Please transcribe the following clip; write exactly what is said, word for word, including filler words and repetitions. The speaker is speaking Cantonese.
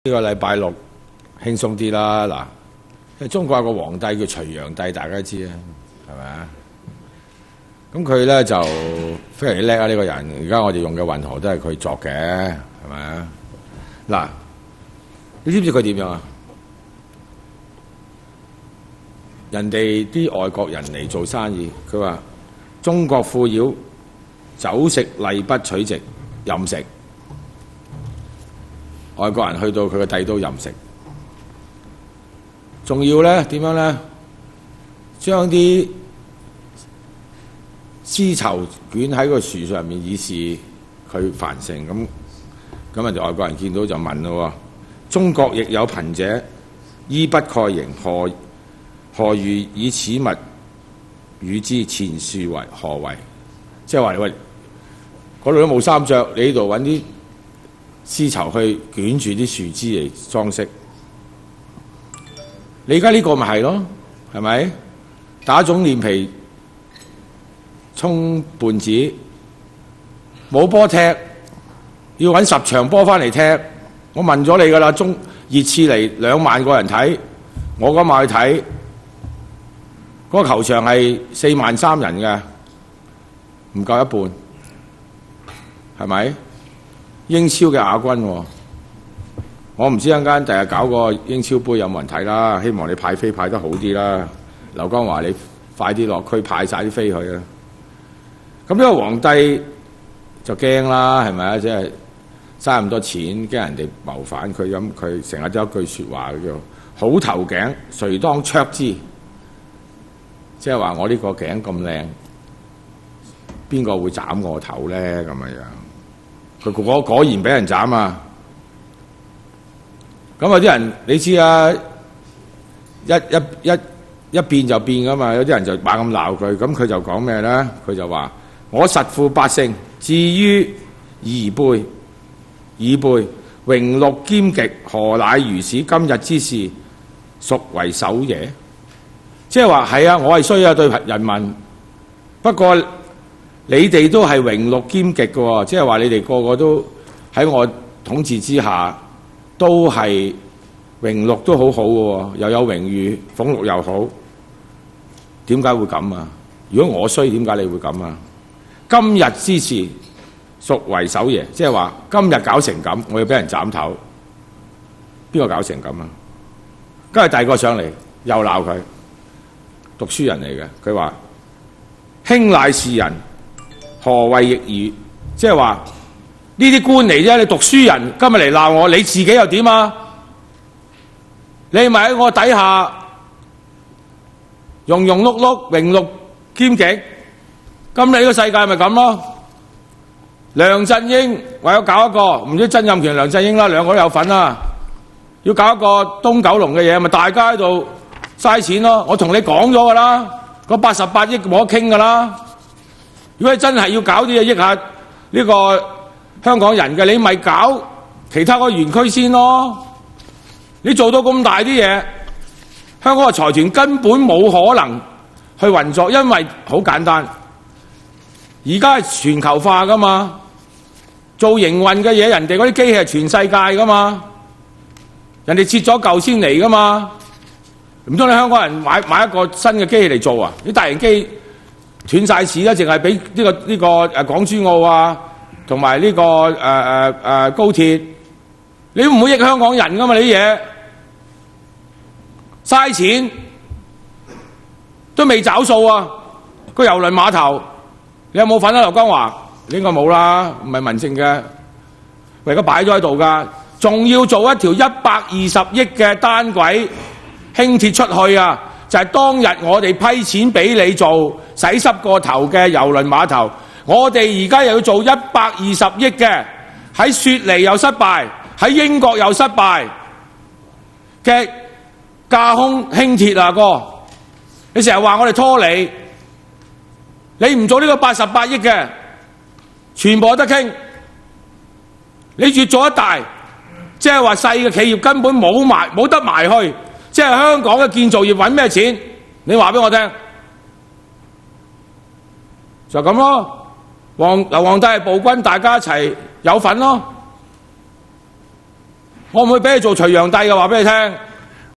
呢個禮拜六輕鬆啲啦，嗱，因為中國有個皇帝叫隋煬帝，大家知啊，係咪啊？咁佢咧就非常之叻啊！呢、這個人，而家我哋用嘅運河都係佢作嘅，係咪啊？嗱，你知唔知佢點樣啊？人哋啲外國人嚟做生意，佢話中國富妖酒食例不取席，任食。外國人去到佢嘅帝都任食，仲要咧點樣咧？將啲絲綢捲喺個樹上面，以示佢繁盛。咁咁人哋外國人見到就問咯：中國亦有貧者，衣不蓋形，何何如以此物與之前樹為何為？即係話喂，嗰度都冇衫着，你呢度揾啲絲綢去捲住啲樹枝嚟裝飾，你而家呢個咪係咯，係咪？打腫臉皮充胖子，冇波踢，要揾十場波翻嚟踢。我問咗你噶啦，中熱刺嚟兩萬個人睇，我今晚去睇，嗰、那個球場係四萬三人嘅，唔夠一半，係咪？英超嘅亞軍、哦，我唔知一陣間第日搞個英超杯有冇人睇啦。希望你派飛派得好啲啦。劉江華，你快啲落區派晒啲飛去啦。咁呢個皇帝就驚啦，係咪啊？即係嘥咁多錢，驚人哋謀反佢，咁佢成日都有一句説話叫好頭頸，誰當灼之？即係話我呢個頸咁靚，邊個會斬我頭咧？咁樣。佢果果然俾人斬啊！咁有啲人你知啊，一一一一變就變噶嘛。有啲人就猛咁鬧佢，咁佢就講咩咧？佢就話：我實負百姓，至於夷輩，夷輩榮祿兼極，何乃如此？今日之事，孰為首也？即係話係啊，我係衰啊對人民，不過你哋都係榮祿兼極嘅喎，即係話你哋個個都喺我統治之下，都係榮祿都好好嘅喎，又有榮譽，俸祿又好，點解會咁啊？如果我衰，點解你會咁啊？今日之事，孰為首也？即係話今日搞成咁，我要俾人斬頭，邊個搞成咁啊？跟住第二個上嚟又鬧佢，讀書人嚟嘅，佢話卿乃是人，何謂逆耳？即係話呢啲官嚟啫，你讀書人今日嚟鬧我，你自己又點啊？你咪喺我底下庸庸碌碌、榮祿兼極，咁你呢個世界咪咁咯？梁振英為咗搞一個，唔知曾蔭權、梁振英啦，兩個都有份啦，要搞一個東九龍嘅嘢，咪大家喺度嘥錢咯。我同你講咗噶啦，嗰八十八億冇得傾噶啦。如果你真係要搞啲嘢益下呢個香港人嘅，你咪搞其他個園區先咯。你做到咁大啲嘢，香港嘅財團根本冇可能去運作，因為好簡單，而家係全球化噶嘛，做營運嘅嘢，人哋嗰啲機器係全世界噶嘛，人哋切咗嚿先嚟噶嘛，唔通你香港人買買一個新嘅機器嚟做啊？啲大型機斷晒市啦，淨係俾呢個呢、這個誒港珠澳啊，同埋呢個誒誒誒高鐵，你唔會益香港人噶嘛？呢啲嘢嘥錢都未找數啊！個郵輪碼頭你有冇份啊？劉江華你應該冇啦，唔係民政嘅，為咗擺咗喺度㗎，仲要做一條一百二十億嘅單軌輕鐵出去啊！就係當日我哋批錢俾你做洗濕個頭嘅郵輪碼頭，我哋而家又要做一百二十億嘅，喺雪梨又失敗，喺英國又失敗嘅架空輕鐵啊哥！你成日話我哋拖你，你唔做呢個八十八億嘅，全部有得傾。你越做得大，即係話細嘅企業根本冇埋冇得埋去。即係香港嘅建造業揾咩錢？你話俾我聽，就咁咯。皇劉皇帝係暴君，大家一齊有份咯。 可唔可以俾你做隋煬帝嘅？話俾你聽，